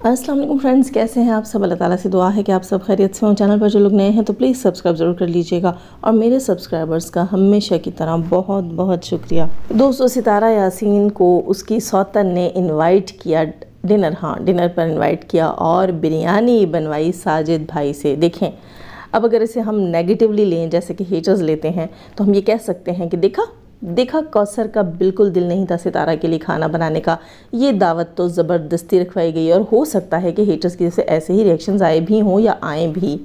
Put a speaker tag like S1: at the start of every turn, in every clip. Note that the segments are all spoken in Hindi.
S1: अस्सलाम वालेकुम फ्रेंड्स, कैसे हैं आप सब। अल्लाह ताला से दुआ है कि आप सब खैरियत से हों। चैनल पर जो लोग नए हैं तो प्लीज़ सब्सक्राइब ज़रूर कर लीजिएगा और मेरे सब्सक्राइबर्स का हमेशा की तरह बहुत बहुत शुक्रिया। दोस्तों, सितारा यासीन को उसकी सौतन ने इनवाइट किया डिनर पर इनवाइट किया और बिरयानी बनवाई साजिद भाई से। देखें, अब अगर इसे हम नेगेटिवली लें, जैसे कि हेटर्स लेते हैं, तो हम ये कह सकते हैं कि देखा कौसर का बिल्कुल दिल नहीं था सितारा के लिए खाना बनाने का। ये दावत तो ज़बरदस्ती रखवाई गई और हो सकता है कि हेटर्स की जैसे ऐसे ही रिएक्शंस आए भी हों या आए भी।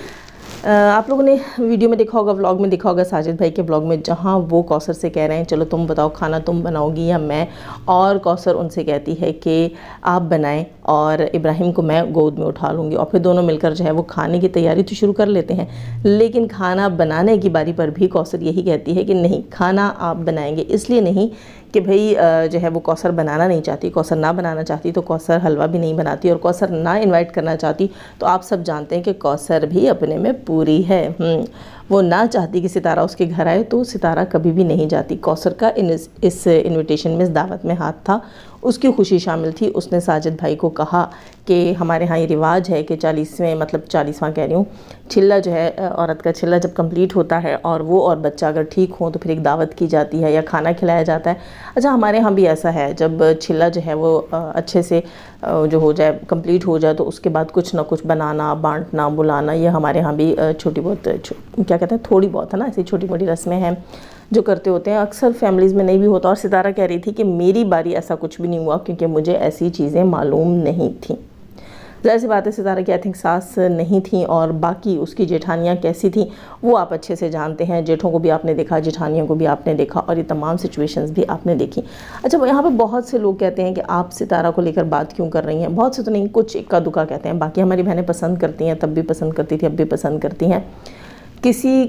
S1: आप लोगों ने वीडियो में देखा होगा, व्लॉग में देखा होगा, साजिद भाई के व्लॉग में, जहाँ वो कौसर से कह रहे हैं चलो तुम बताओ खाना तुम बनाओगी या मैं, और कौसर उनसे कहती है कि आप बनाएं और इब्राहिम को मैं गोद में उठा लूँगी। और फिर दोनों मिलकर जो है वो खाने की तैयारी तो शुरू कर लेते हैं, लेकिन खाना बनाने की बारी पर भी कौसर यही कहती है कि नहीं, खाना आप बनाएंगे। इसलिए नहीं कि भाई जो है वो कौसर बनाना नहीं चाहती, कौसर ना बनाना चाहती तो कौसर हलवा भी नहीं बनाती, और कौसर ना इनवाइट करना चाहती तो आप सब जानते हैं कि कौसर भी अपने में पूरी है। वो ना चाहती कि सितारा उसके घर आए तो सितारा कभी भी नहीं जाती। कौसर का इस इनविटेशन में, इस दावत में हाथ था, उसकी खुशी शामिल थी। उसने साजिद भाई को कहा कि हमारे यहाँ ये रिवाज है कि 40वां कह रही हूँ, छिल्ला जो है, औरत का छिल्ला जब कंप्लीट होता है और वो और बच्चा अगर ठीक हो तो फिर एक दावत की जाती है या खाना खिलाया जाता है। अच्छा, हमारे यहाँ भी ऐसा है, जब छिल्ला जो है वो अच्छे से जो हो जाए, कंप्लीट हो जाए, तो उसके बाद कुछ ना कुछ बनाना, बांटना, बुलाना, ये हमारे यहाँ भी छोटी बहुत क्या कहते हैं, थोड़ी बहुत है ना, ऐसी छोटी मोटी रस्में हैं जो करते होते हैं। अक्सर फैमिलीज़ में नहीं भी होता। और सितारा कह रही थी कि मेरी बारी ऐसा कुछ भी नहीं हुआ क्योंकि मुझे ऐसी चीज़ें मालूम नहीं थी। ज़ाहिर सी बात है, सितारा की आई थिंक सास नहीं थी, और बाकी उसकी जेठानियाँ कैसी थी वो आप अच्छे से जानते हैं। जेठों को भी आपने देखा, जेठानियों को भी आपने देखा, और ये तमाम सिचुएशंस भी आपने देखी। अच्छा, यहाँ पे बहुत से लोग कहते हैं कि आप सितारा को लेकर बात क्यों कर रही हैं। बहुत से तो नहीं, कुछ इक्का दुक्का कहते हैं। बाकी हमारी बहनें पसंद करती हैं, तब भी पसंद करती थी, अब भी पसंद करती हैं। किसी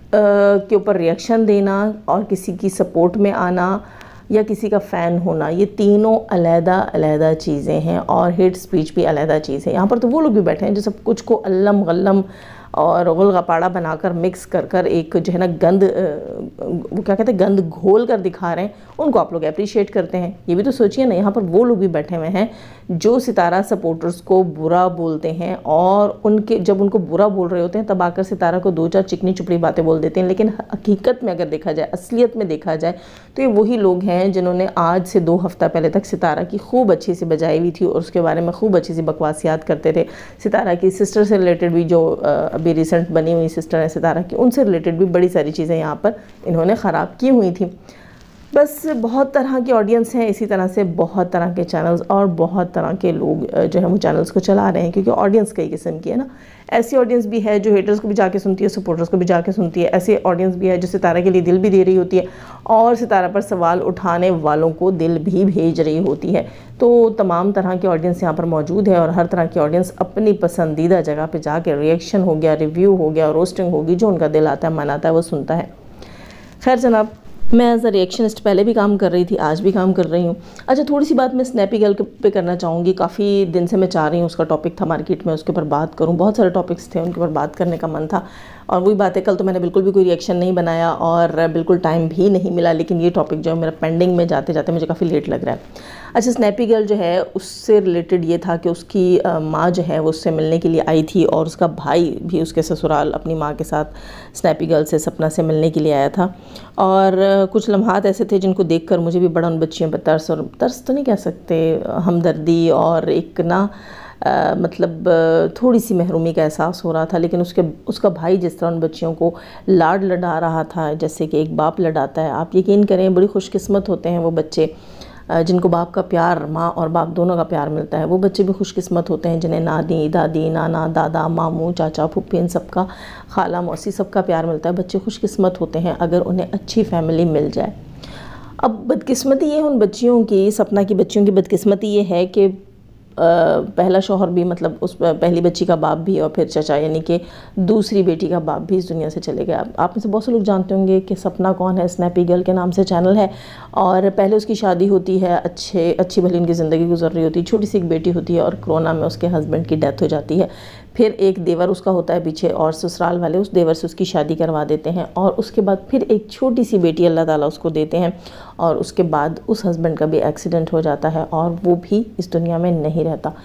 S1: के ऊपर रिएक्शन देना और किसी की सपोर्ट में आना या किसी का फ़ैन होना, ये तीनों अलग-अलग चीज़ें हैं, और हेट स्पीच भी अलग चीज़ है। यहाँ पर तो वो लोग भी बैठे हैं जो सब कुछ को अल्लम गल्लम और गुलगपाड़ा बनाकर मिक्स कर एक जो है ना गंद, वो क्या कहते हैं, गंद घोल कर दिखा रहे हैं। उनको आप लोग अप्रिशिएट करते हैं, ये भी तो सोचिए ना। यहाँ पर वो लोग भी बैठे हुए हैं जो सितारा सपोर्टर्स को बुरा बोलते हैं, और जब उनको बुरा बोल रहे होते हैं तब आकर सितारा को 2-4 चिकनी चुपड़ी बातें बोल देते हैं। लेकिन हकीकत में अगर देखा जाए, असलियत में देखा जाए, तो ये वही लोग हैं जिन्होंने आज से 2 हफ्ता पहले तक सितारा की खूब अच्छी सी बजाई हुई थी और उसके बारे में खूब अच्छी सी बकवासियात करते थे। सितारा की सिस्टर से रिलेटेड भी, जो अभी रिसेंट बनी हुई सिस्टर है सितारा की, उनसे रिलेटेड भी बड़ी सारी चीज़ें यहाँ पर इन्होंने ख़राब की हुई थी। बस बहुत तरह की ऑडियंस हैं, इसी तरह से बहुत तरह के चैनल्स और बहुत तरह के लोग जो है वो चैनल्स को चला रहे हैं, क्योंकि ऑडियंस कई किस्म की है ना। ऐसी ऑडियंस भी है जो हेटर्स को भी जाके सुनती है, सपोर्टर्स को भी जाके सुनती है। ऐसी ऑडियंस भी है जो सितारा के लिए दिल भी दे रही होती है और सितारा पर सवाल उठाने वालों को दिल भी भेज रही होती है। तो तमाम तरह की ऑडियंस यहाँ पर मौजूद है, और हर तरह की ऑडियंस अपनी पसंदीदा जगह पर जाके रिएक्शन हो गया, रिव्यू हो गया, रोस्टिंग होगी, जो उनका दिल आता है, मन आता है, वो सुनता है। खैर जनाब, मैं एज अ रिएक्शनिस्ट पहले भी काम कर रही थी, आज भी काम कर रही हूँ। अच्छा, थोड़ी सी बात मैं स्नैपी गर्ल पे करना चाहूँगी। काफ़ी दिन से मैं चाह रही हूँ, उसका टॉपिक था मार्केट में, उसके ऊपर बात करूँ। बहुत सारे टॉपिक्स थे उनके ऊपर बात करने का मन था, और वही बात है, कल तो मैंने बिल्कुल भी कोई रिएक्शन नहीं बनाया और बिल्कुल टाइम भी नहीं मिला। लेकिन ये टॉपिक जो है मेरा पेंडिंग में जाते जाते मुझे काफ़ी लेट लग रहा है। अच्छा, स्नैपी गर्ल जो है उससे रिलेटेड ये था कि उसकी माँ जो है वो उससे मिलने के लिए आई थी, और उसका भाई भी उसके ससुराल अपनी माँ के साथ स्नैपी गर्ल से, सपना से मिलने के लिए आया था। और कुछ लम्हात ऐसे थे जिनको देखकर मुझे भी बड़ा उन बच्चियों पर तरस, और तरस तो नहीं कह सकते, हमदर्दी और एक ना मतलब थोड़ी सी महरूमी का एहसास हो रहा था। लेकिन उसका भाई जिस तरह उन बच्चियों को लाड लड़ा रहा था, जैसे कि एक बाप लड़ाता है, आप यकीन करें बड़ी खुशकिस्मत होते हैं वो बच्चे जिनको बाप का प्यार, माँ और बाप दोनों का प्यार मिलता है। वो बच्चे भी खुशकिस्मत होते हैं जिन्हें नानी, दादी, नाना, दादा, मामू, चाचा, फूफी, इन सबका, खाला, मौसी, सबका प्यार मिलता है। बच्चे खुशकिस्मत होते हैं अगर उन्हें अच्छी फैमिली मिल जाए। अब बदकिस्मती ये उन बच्चियों की, सपना की बच्चियों की बदकिस्मती ये है कि पहला शौहर भी, मतलब उस पहली बच्ची का बाप भी, और फिर चचा यानी कि दूसरी बेटी का बाप भी इस दुनिया से चले गए। आप में से बहुत से लोग जानते होंगे कि सपना कौन है। स्नैपी गर्ल के नाम से चैनल है, और पहले उसकी शादी होती है, अच्छी भली उनकी ज़िंदगी गुजर रही होती है, छोटी सी एक बेटी होती है, और कोरोना में उसके हस्बैंड की डेथ हो जाती है। फिर एक देवर उसका होता है पीछे, और ससुराल वाले उस देवर से उसकी शादी करवा देते हैं, और उसके बाद फिर एक छोटी सी बेटी अल्लाह ताला उसको देते हैं, और उसके बाद उस हस्बैंड का भी एक्सीडेंट हो जाता है और वो भी इस दुनिया में नहीं रहता।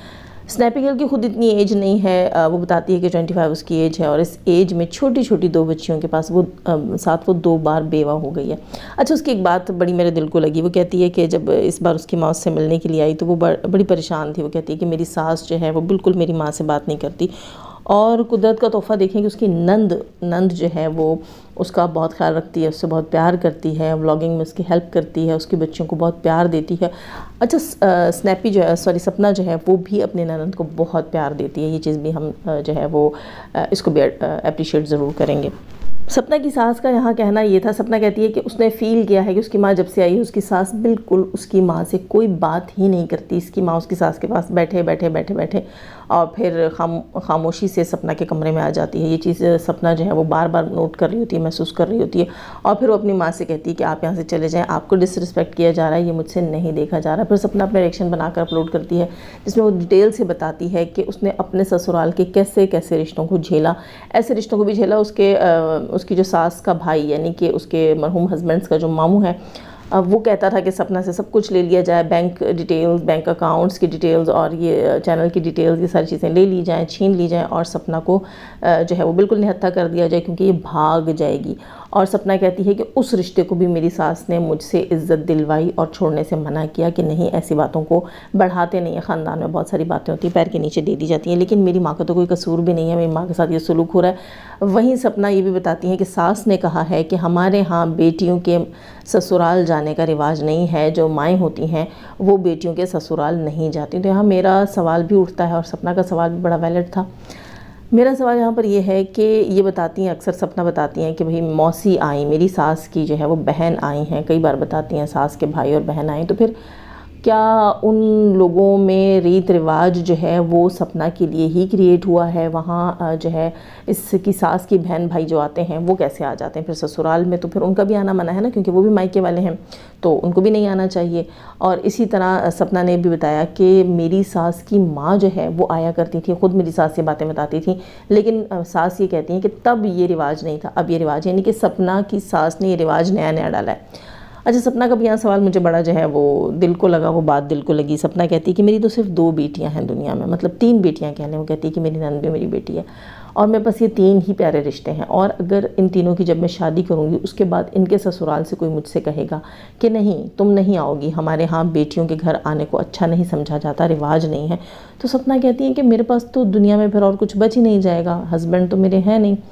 S1: स्नैपी गर्ल की खुद इतनी एज नहीं है, वो बताती है कि 25 उसकी एज है और इस एज में छोटी छोटी 2 बच्चियों के पास वो साथ वो 2 बार बेवा हो गई है। अच्छा, उसकी एक बात बड़ी मेरे दिल को लगी। वो कहती है कि जब इस बार उसकी माँ उससे मिलने के लिए आई तो वो बड़ी परेशान थी। वो कहती है कि मेरी सास जो है वो बिल्कुल मेरी माँ से बात नहीं करती, और कुदरत का तोहफ़ा देखें कि उसकी नंद जो है वो उसका बहुत ख्याल रखती है, उससे बहुत प्यार करती है, व्लॉगिंग में उसकी हेल्प करती है, उसकी बच्चियों को बहुत प्यार देती है। अच्छा, स्नैपी जो है, सॉरी, सपना जो है वो भी अपने ननद को बहुत प्यार देती है। ये चीज़ भी हम जो है वो इसको भी अप्रिशिएट ज़रूर करेंगे। सपना की सास का यहाँ कहना ये था, सपना कहती है कि उसने फ़ील किया है कि उसकी माँ जब से आई है उसकी सास बिल्कुल उसकी माँ से कोई बात ही नहीं करती। इसकी माँ उसकी सास के पास बैठे और फिर खामोशी से सपना के कमरे में आ जाती है। ये चीज़ सपना जो है वो बार बार नोट कर रही होती है, महसूस कर रही होती है, और फिर वो अपनी माँ से कहती है कि आप यहाँ से चले जाएँ, आपको डिसरिस्पेक्ट किया जा रहा है, ये मुझसे नहीं देखा जा रहा। फिर सपना अपना रिएक्शन बनाकर अपलोड करती है जिसमें वो डिटेल से बताती है कि उसने अपने ससुराल के कैसे कैसे रिश्तों को झेला, ऐसे रिश्तों को भी झेला। उसकी जो सास का भाई यानी कि उसके मरहूम हस्बैंड्स का जो मामू है, वो कहता था कि सपना से सब कुछ ले लिया जाए, बैंक डिटेल्स, बैंक अकाउंट्स की डिटेल्स और ये चैनल की डिटेल्स, ये सारी चीज़ें ले ली जाएँ, छीन ली जाएँ और सपना को जो है वो बिल्कुल निहत्था कर दिया जाए क्योंकि ये भाग जाएगी। और सपना कहती है कि उस रिश्ते को भी मेरी सास ने मुझसे इज़्ज़त दिलवाई और छोड़ने से मना किया कि नहीं, ऐसी बातों को बढ़ाते नहीं है। ख़ानदान में बहुत सारी बातें होती हैं, पैर के नीचे दे दी जाती हैं, लेकिन मेरी माँ का तो कोई कसूर भी नहीं है, मेरी माँ के साथ ये सलूक हो रहा है। वहीं सपना ये भी बताती हैं कि सास ने कहा है कि हमारे यहाँ बेटियों के ससुराल जाने का रिवाज नहीं है, जो माएँ होती हैं वो बेटियों के ससुराल नहीं जाती। तो यहाँ मेरा सवाल भी उठता है और सपना का सवाल भी बड़ा वैलिड था। मेरा सवाल यहाँ पर ये है कि ये बताती हैं, अक्सर सपना बताती हैं कि भाई मौसी आई, मेरी सास की जो है वो बहन आई हैं, कई बार बताती हैं सास के भाई और बहन आई। तो फिर क्या उन लोगों में रीत रिवाज जो है वो सपना के लिए ही क्रिएट हुआ है? वहाँ जो है इसकी सास की बहन भाई जो आते हैं वो कैसे आ जाते हैं फिर ससुराल में? तो फिर उनका भी आना मना है ना, क्योंकि वो भी मायके वाले हैं, तो उनको भी नहीं आना चाहिए। और इसी तरह सपना ने भी बताया कि मेरी सास की माँ जो है वो आया करती थी, ख़ुद मेरी सास ये बातें बताती थी, लेकिन सास ये कहती हैं कि तब ये रिवाज नहीं था, अब ये रिवाज, यानी कि सपना की सास ने ये रिवाज नया नया डाला है। अच्छा, सपना का भी यहाँ सवाल मुझे बड़ा जो है वो दिल को लगा, वो बात दिल को लगी। सपना कहती है कि मेरी तो सिर्फ 2 बेटियाँ हैं दुनिया में, मतलब 3 बेटियाँ कह लें। वो कहती है कि मेरी नंद भी मेरी बेटी है और मेरे पास ये 3 ही प्यारे रिश्ते हैं, और अगर इन तीनों की जब मैं शादी करूँगी उसके बाद इनके ससुराल से कोई मुझसे कहेगा कि नहीं तुम नहीं आओगी, हमारे यहाँ बेटियों के घर आने को अच्छा नहीं समझा जाता, रिवाज नहीं है, तो सपना कहती है कि मेरे पास तो दुनिया में फिर और कुछ बच ही नहीं जाएगा। हस्बैंड तो मेरे हैं नहीं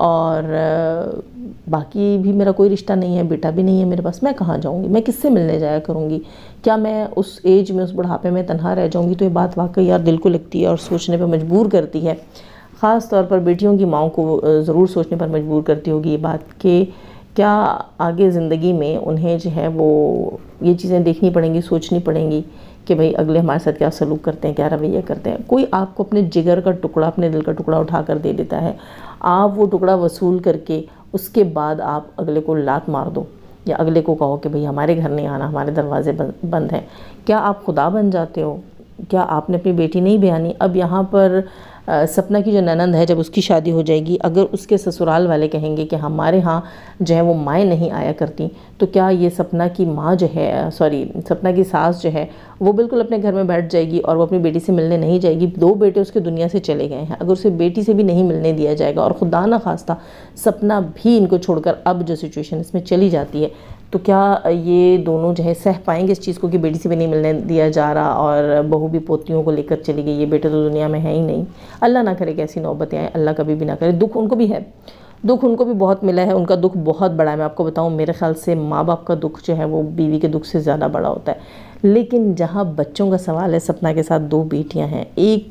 S1: और बाकी भी मेरा कोई रिश्ता नहीं है, बेटा भी नहीं है मेरे पास, मैं कहाँ जाऊँगी, मैं किससे मिलने जाया करूँगी? क्या मैं उस एज में, उस बुढ़ापे में तन्हा रह जाऊँगी? तो ये बात वाकई यार दिल को लगती है और सोचने पर मजबूर करती है। ख़ास तौर पर बेटियों की माँओं को ज़रूर सोचने पर मजबूर करती होगी ये बात कि क्या आगे ज़िंदगी में उन्हें जो है वो ये चीज़ें देखनी पड़ेंगी, सोचनी पड़ेंगी कि भाई अगले हमारे साथ क्या सलूक करते हैं, क्या रवैया करते हैं। कोई आपको अपने जिगर का टुकड़ा, अपने दिल का टुकड़ा उठा कर दे देता है, आप वो टुकड़ा वसूल करके उसके बाद आप अगले को लात मार दो या अगले को कहो कि भाई हमारे घर नहीं आना, हमारे दरवाजे बंद हैं। क्या आप खुदा बन जाते हो? क्या आपने अपनी बेटी नहीं बयानी? अब यहाँ पर सपना की जो ननंद है, जब उसकी शादी हो जाएगी, अगर उसके ससुराल वाले कहेंगे कि हमारे यहाँ जो है वो माएँ नहीं आया करती, तो क्या ये सपना की माँ जो है, सॉरी सपना की सास जो है वो बिल्कुल अपने घर में बैठ जाएगी और वो अपनी बेटी से मिलने नहीं जाएगी? 2 बेटे उसके दुनिया से चले गए हैं, अगर उसे बेटी से भी नहीं मिलने दिया जाएगा और खुदा न खास्ता सपना भी इनको छोड़कर अब जो सिचुएशन इसमें चली जाती है, तो क्या ये दोनों जो है सह पाएंगे इस चीज़ को कि बेटी से भी नहीं मिलने दिया जा रहा और बहू भी पोतियों को लेकर चली गई, ये बेटे तो दुनिया में है ही नहीं। अल्लाह ना करे कि ऐसी नौबतें आएँ, अल्लाह कभी भी ना करे। दुख उनको भी है, दुख उनको भी बहुत मिला है, उनका दुख बहुत बड़ा है। मैं आपको बताऊं, मेरे ख्याल से माँ बाप का दुख जो है वो बीवी के दुख से ज़्यादा बड़ा होता है। लेकिन जहाँ बच्चों का सवाल है, सपना के साथ 2 बेटियां हैं,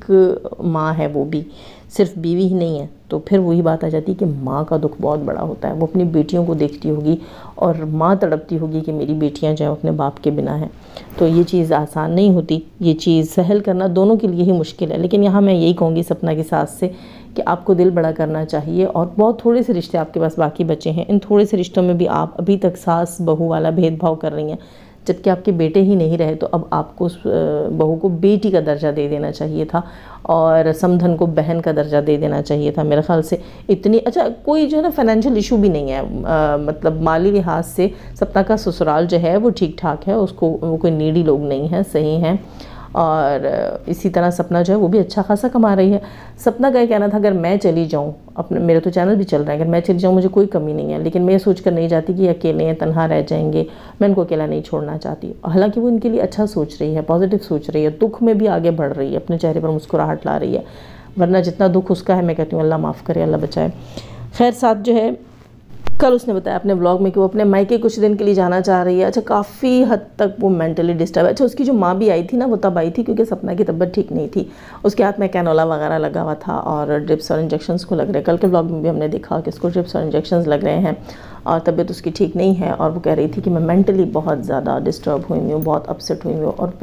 S1: एक माँ है, वो भी सिर्फ बीवी ही नहीं है, तो फिर वही बात आ जाती है कि माँ का दुख बहुत बड़ा होता है। वो अपनी बेटियों को देखती होगी और माँ तड़पती होगी कि मेरी बेटियाँ जो है अपने बाप के बिना हैं। तो ये चीज़ आसान नहीं होती, ये चीज़ सहल करना दोनों के लिए ही मुश्किल है। लेकिन यहाँ मैं यही कहूँगी सपना की सास से कि आपको दिल बड़ा करना चाहिए, और बहुत थोड़े से रिश्ते आपके पास बाकी बचे हैं, इन थोड़े से रिश्तों में भी आप अभी तक सास बहू वाला भेदभाव कर रही हैं, जबकि आपके बेटे ही नहीं रहे। तो अब आपको उस बहू को बेटी का दर्जा दे देना चाहिए था और समधन को बहन का दर्जा दे देना चाहिए था। मेरे ख्याल से इतनी अच्छा कोई जो है ना फाइनेंशियल इशू भी नहीं है, मतलब माली लिहाज से सपना का ससुराल जो है वो ठीक ठाक है, उसको वो कोई नीडी लोग नहीं हैं, सही हैं। और इसी तरह सपना जो है वो भी अच्छा खासा कमा रही है। सपना का ये कहना था अगर मैं चली जाऊँ, अपने मेरा तो चैनल भी चल रहा है, अगर मैं चली जाऊँ मुझे कोई कमी नहीं है, लेकिन मैं ये सोच कर नहीं जाती कि अकेले हैं, तनहा रह जाएंगे, मैं इनको अकेला नहीं छोड़ना चाहती। हालांकि वो इनके लिए अच्छा सोच रही है, पॉजिटिव सोच रही है, दुख में भी आगे बढ़ रही है, अपने चेहरे पर मुस्कुराहट ला रही है, वरना जितना दुख उसका है मैं कहती हूँ अल्लाह माफ़ करे, अल्लाह बचाए। खैर साथ जो है कल उसने बताया अपने ब्लॉग में कि वो अपने मायके कुछ दिन के लिए जाना चाह रही है। अच्छा, काफ़ी हद तक वो मेंटली डिस्टर्ब है। अच्छा, उसकी जो माँ भी आई थी ना, वो तब आई थी क्योंकि सपना की तबीयत ठीक नहीं थी, उसके हाथ में कैनोला वगैरह लगा हुआ था और ड्रिप्स और इंजेक्शंस को लग रहे। कल के ब्लॉग में भी हमने देखा कि उसको ड्रिप्स और इंजेक्शंस लग रहे हैं और तबीयत उसकी ठीक नहीं है। और वो कह रही थी कि मैं मेंटली बहुत ज़्यादा डिस्टर्ब हुई हूँ, बहुत अपसेट हुई हूँ। और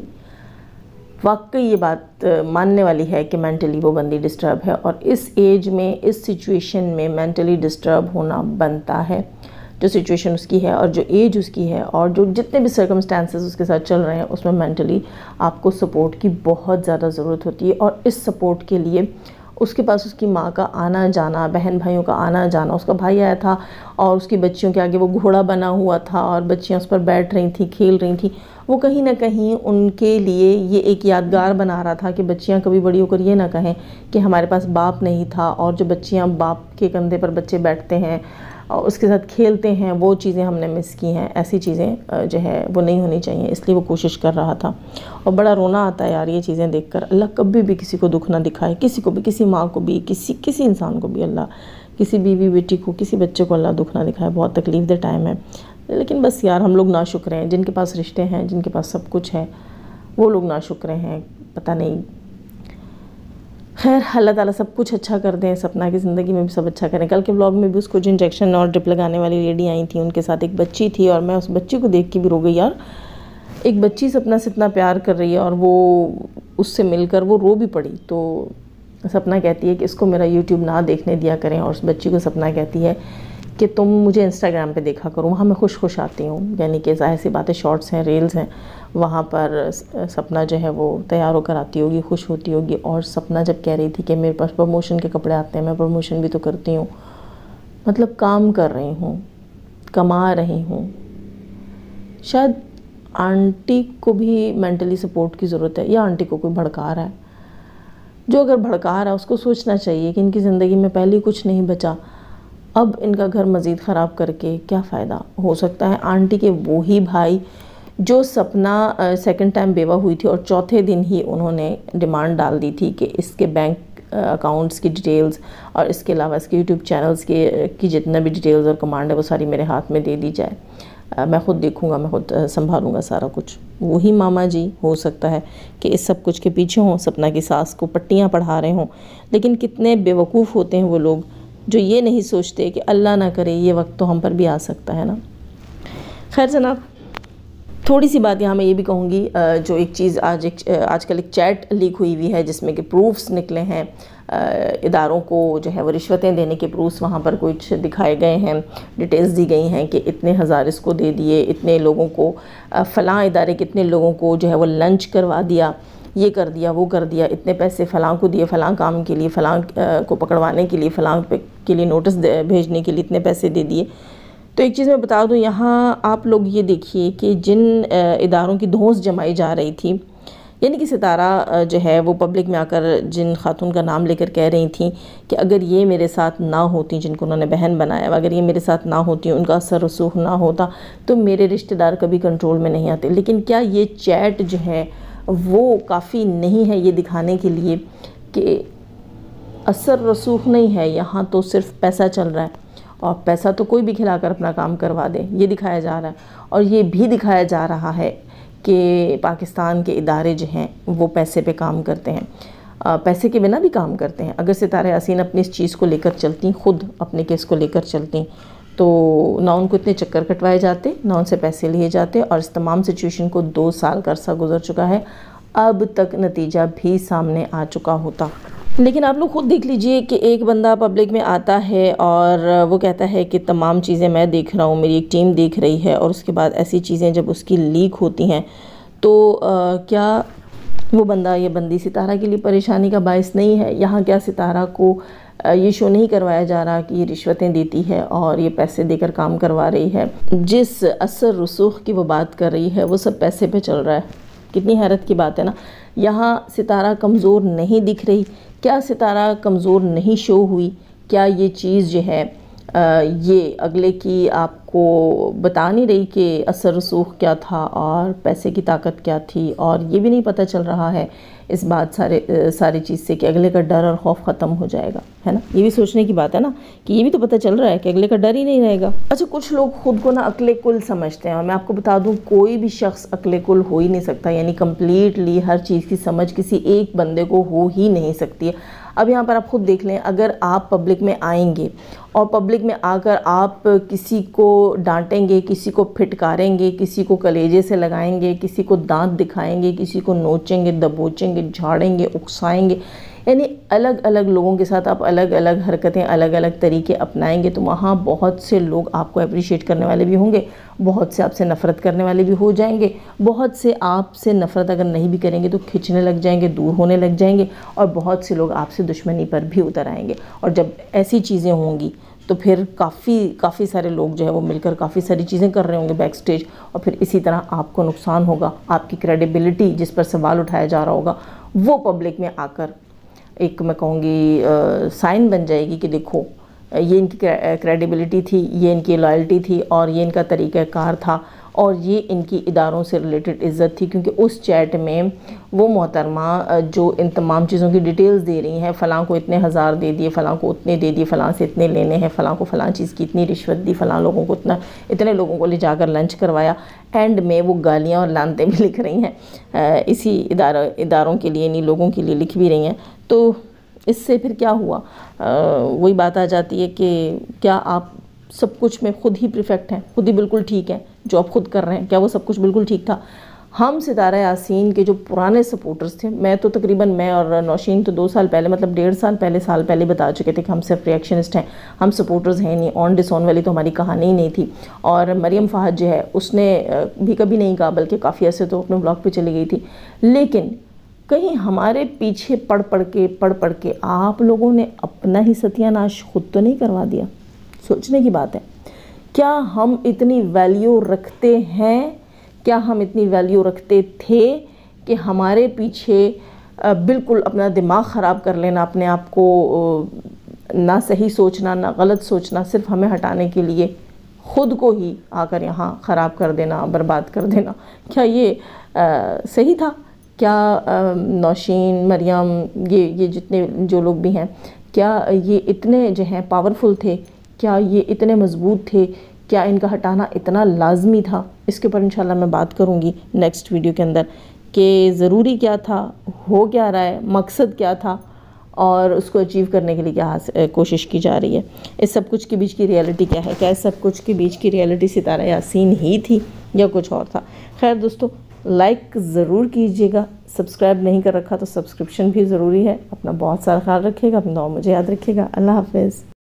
S1: वाकई ये बात मानने वाली है कि मेंटली वो बंदी डिस्टर्ब है, और इस एज में, इस सिचुएशन में मेंटली डिस्टर्ब होना बनता है। जो सिचुएशन उसकी है और जो एज उसकी है और जो जितने भी सर्कमस्टेंसेस उसके साथ चल रहे हैं, उसमें मेंटली आपको सपोर्ट की बहुत ज़्यादा ज़रूरत होती है। और इस सपोर्ट के लिए उसके पास उसकी माँ का आना जाना, बहन भाइयों का आना जाना, उसका भाई आया था और उसकी बच्चियों के आगे वो घोड़ा बना हुआ था और बच्चियाँ उस पर बैठ रही थी, खेल रही थी। वो कहीं ना कहीं उनके लिए ये एक यादगार बना रहा था कि बच्चियाँ कभी बड़ी होकर ये ना कहें कि हमारे पास बाप नहीं था। और जो बच्चियाँ बाप के कंधे पर बच्चे बैठते हैं और उसके साथ खेलते हैं, वो चीज़ें हमने मिस की हैं। ऐसी चीज़ें जो है वो नहीं होनी चाहिए, इसलिए वो कोशिश कर रहा था। और बड़ा रोना आता है यार ये चीज़ें देखकर। अल्लाह कभी भी किसी को दुख ना दिखाए, किसी को भी, किसी माँ को भी, किसी इंसान को भी अल्लाह, किसी बीवी बेटी को, किसी बच्चे को अल्लाह दुख ना दिखाए। बहुत तकलीफ़ दे टाइम है, लेकिन बस यार हम लोग नाशुक्र हैं। जिनके पास रिश्ते हैं, जिनके पास सब कुछ है, वो लोग नाशुक्र हैं। पता नहीं, खैर अल्लाह ताला सब कुछ अच्छा कर दें, सपना की ज़िंदगी में भी सब अच्छा करें। कल के व्लॉग में भी उसको जो इंजेक्शन और ड्रिप लगाने वाली लेडी आई थी, उनके साथ एक बच्ची थी और मैं उस बच्ची को देख के भी रो गई यार। एक बच्ची सपना से इतना प्यार कर रही है और वो उससे मिलकर वो रो भी पड़ी। तो सपना कहती है कि इसको मेरा यूट्यूब ना देखने दिया करें, और उस बच्ची को सपना कहती है कि तुम मुझे इंस्टाग्राम पे देखा करो, वहाँ मैं खुश आती हूँ। यानी कि ज़ाहिर सी बातें, शॉर्ट्स हैं, रील्स हैं, वहाँ पर सपना जो है वो तैयार होकर आती होगी, खुश होती होगी। और सपना जब कह रही थी कि मेरे पास प्रमोशन के कपड़े आते हैं, मैं प्रमोशन भी तो करती हूँ, मतलब काम कर रही हूँ, कमा रही हूँ। शायद आंटी को भी मेंटली सपोर्ट की ज़रूरत है, या आंटी को कोई भड़का रहा है। जो अगर भड़का रहा है उसको सोचना चाहिए कि इनकी ज़िंदगी में पहले कुछ नहीं बचा, अब इनका घर मज़ीद ख़राब करके क्या फ़ायदा। हो सकता है आंटी के वो ही भाई जो सपना सेकंड टाइम बेवा हुई थी और चौथे दिन ही उन्होंने डिमांड डाल दी थी कि इसके बैंक अकाउंट्स की डिटेल्स और इसके अलावा इसके यूट्यूब चैनल्स की जितना भी डिटेल्स और कमांड है वो सारी मेरे हाथ में दे दी जाए, मैं ख़ुद देखूँगा, मैं खुद संभालूँगा सारा कुछ। वही मामा जी हो सकता है कि इस सब कुछ के पीछे हों, सपना की सास को पट्टियाँ पढ़ा रहे हों। लेकिन कितने बेवकूफ़ होते हैं वो लोग जो ये नहीं सोचते कि अल्लाह ना करे ये वक्त तो हम पर भी आ सकता है ना। खैर जनाब, थोड़ी सी बात यहाँ मैं ये भी कहूँगी, जो एक चीज़ आजकल एक चैट लीक हुई है जिसमें कि प्रूफ्स निकले हैं, इदारों को जो है वो रिश्वतें देने के प्रूफ्स वहाँ पर कुछ दिखाए गए हैं, डिटेल्स दी गई हैं कि इतने हज़ार इसको दे दिए, इतने लोगों को, फ़लाँ इदारे कितने लोगों को जो है वो लंच करवा दिया, ये कर दिया, वो कर दिया, इतने पैसे फ़लाँ को दिए, फ़लाँ काम के लिए, फ़लाँ को पकड़वाने के लिए, फ़लाँ के लिए नोटिस भेजने के लिए इतने पैसे दे दिए। तो एक चीज़ मैं बता दूं, यहाँ आप लोग ये देखिए कि जिन इदारों की धौंस जमाई जा रही थी, यानी कि सितारा जो है वो पब्लिक में आकर जिन खातून का नाम लेकर कह रही थी कि अगर ये मेरे साथ ना होती, जिनको उन्होंने बहन बनाया, अगर ये मेरे साथ ना होती, उनका असर रसूख ना होता, तो मेरे रिश्तेदार कभी कंट्रोल में नहीं आते। लेकिन क्या ये चैट जो है वो काफ़ी नहीं है ये दिखाने के लिए कि असर रसूख नहीं है, यहाँ तो सिर्फ पैसा चल रहा है और पैसा तो कोई भी खिलाकर अपना काम करवा दे, ये दिखाया जा रहा है। और ये भी दिखाया जा रहा है कि पाकिस्तान के इदारे जो हैं वो पैसे पे काम करते हैं, पैसे के बिना भी काम करते हैं। अगर सितारा यासीन अपनी इस चीज़ को लेकर चलती, खुद अपने केस को लेकर चलती, तो ना उनको इतने चक्कर कटवाए जाते, ना उनसे पैसे लिए जाते, और इस तमाम सिचुएशन को 2 साल का अरसा गुजर चुका है, अब तक नतीजा भी सामने आ चुका होता। लेकिन आप लोग खुद देख लीजिए कि एक बंदा पब्लिक में आता है और वो कहता है कि तमाम चीज़ें मैं देख रहा हूँ, मेरी एक टीम देख रही है, और उसके बाद ऐसी चीज़ें जब उसकी लीक होती हैं तो क्या वो बंदा, ये बंदी सितारा के लिए परेशानी का बायस नहीं है? यहाँ क्या सितारा को ये शो नहीं करवाया जा रहा कि ये रिश्वतें देती है और ये पैसे देकर काम करवा रही है? जिस असर रसूख की वो बात कर रही है वो सब पैसे पे चल रहा है। कितनी हैरत की बात है ना। यहाँ सितारा कमज़ोर नहीं दिख रही। क्या सितारा कमज़ोर नहीं शो हुई? क्या ये चीज़ जो है ये अगले की आपको बता नहीं रही कि असर रसूख क्या था और पैसे की ताकत क्या थी? और ये भी नहीं पता चल रहा है इस बात सारी चीज़ से कि अगले का डर और खौफ ख़त्म हो जाएगा, है ना। ये भी सोचने की बात है ना कि ये भी तो पता चल रहा है कि अगले का डर ही नहीं रहेगा। अच्छा, कुछ लोग खुद को ना अक्ले कुल समझते हैं, और मैं आपको बता दूं कोई भी शख्स अक्ले कुल हो ही नहीं सकता, यानी कम्प्लीटली हर चीज़ की समझ किसी एक बंदे को हो ही नहीं सकती है। अब यहाँ पर आप खुद देख लें, अगर आप पब्लिक में आएंगे और पब्लिक में आकर आप किसी को डांटेंगे, किसी को फिटकारेंगे, किसी को कलेजे से लगाएंगे, किसी को दांत दिखाएंगे, किसी को नोचेंगे, दबोचेंगे, झाड़ेंगे, उकसाएंगे, यानी अलग अलग लोगों के साथ आप अलग अलग हरकतें, अलग अलग तरीके अपनाएंगे, तो वहाँ बहुत से लोग आपको अप्रिशिएट करने वाले भी होंगे, बहुत से आपसे नफ़रत करने वाले भी हो जाएंगे, बहुत से आपसे नफ़रत अगर नहीं भी करेंगे तो खिंचने लग जाएंगे, दूर होने लग जाएंगे, और बहुत से लोग आपसे दुश्मनी पर भी उतर आएंगे। और जब ऐसी चीज़ें होंगी तो फिर काफ़ी सारे लोग जो है वो मिलकर काफ़ी सारी चीज़ें कर रहे होंगे बैक स्टेज, और फिर इसी तरह आपको नुकसान होगा। आपकी क्रेडिबिलिटी जिस पर सवाल उठाया जा रहा होगा वो पब्लिक में आकर एक, मैं कहूँगी, साइन बन जाएगी कि देखो ये इनकी क्रेडिबिलिटी थी, ये इनकी लॉयल्टी थी, और ये इनका तरीक़ाकार था, और ये इनकी इदारों से रिलेटेड इज़्ज़त थी। क्योंकि उस चैट में वो मोहतरमा जो इन तमाम चीज़ों की डिटेल्स दे रही हैं, फ़लाँ को इतने हज़ार दे दिए, फ़लाँ को उतने दे दिए, फ़लाँ से इतने लेने हैं, फ़लाँ को फ़लाँ चीज़ की इतनी रिश्वत दी, फ़लाँ लोगों को इतने लोगों को ले जाकर लंच करवाया, एंड में वो गालियाँ और लानतें भी लिख रही हैं, इसी इदारों के लिए, इन्हीं लोगों के लिए लिख भी रही हैं। तो इससे फिर क्या हुआ? वही बात आ जाती है कि क्या आप सब कुछ में खुद ही परफेक्ट हैं, खुद ही बिल्कुल ठीक हैं, जो आप खुद कर रहे हैं, क्या वो सब कुछ बिल्कुल ठीक था? हम सितारा यासीन के जो पुराने सपोर्टर्स थे, मैं और नौशीन तो 2 साल पहले, मतलब 1.5 साल पहले बता चुके थे कि हम सिर्फ रिएक्शनिस्ट हैं, हम सपोर्टर्स हैं नहीं, ऑन डिसऑन वाली तो हमारी कहानी ही नहीं थी। और मरियम फ़ाहद जो है उसने भी कभी नहीं कहा, बल्कि काफ़ी अर्से तो अपने ब्लॉग पे चली गई थी। लेकिन कहीं हमारे पीछे पढ़ पढ़ के आप लोगों ने अपना ही सत्यानाश खुद तो नहीं करवा दिया? सोचने की बात है। क्या हम इतनी वैल्यू रखते हैं, क्या हम इतनी वैल्यू रखते थे कि हमारे पीछे बिल्कुल अपना दिमाग ख़राब कर लेना, अपने आप को ना सही सोचना, ना गलत सोचना, सिर्फ हमें हटाने के लिए ख़ुद को ही आकर यहाँ ख़राब कर देना, बर्बाद कर देना? क्या ये सही था? क्या नौशीन, मरियम, ये जितने जो लोग भी हैं, क्या ये इतने जो हैं पावरफुल थे? क्या ये इतने मज़बूत थे? क्या इनका हटाना इतना लाजमी था? इसके ऊपर इंशाल्लाह मैं बात करूँगी नेक्स्ट वीडियो के अंदर कि ज़रूरी क्या था, हो क्या रहा है, मकसद क्या था, और उसको अचीव करने के लिए क्या कोशिश की जा रही है। इस सब कुछ के बीच की रियलिटी क्या है? क्या इस सब कुछ के बीच की रियलिटी सितारा यासीन ही थी या कुछ और था? खैर दोस्तों, लाइक ज़रूर कीजिएगा, सब्सक्राइब नहीं कर रखा तो सब्सक्रिप्शन भी ज़रूरी है। अपना बहुत सारा ख्याल रखिएगा, अपना दुआ मुझे याद रखिएगा। अल्लाह हाफ़िज़।